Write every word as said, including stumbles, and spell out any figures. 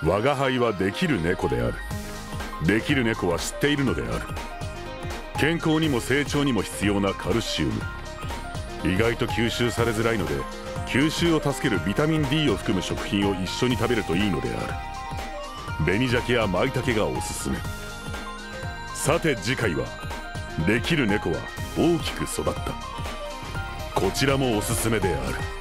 我が輩はできる猫である。できる猫は知っているのである。健康にも成長にも必要なカルシウム、意外と吸収されづらいので、吸収を助けるビタミン ディー を含む食品を一緒に食べるといいのである。紅鮭や舞茸がおすすめ。さて次回はできる猫は大きく育った。こちらもおすすめである。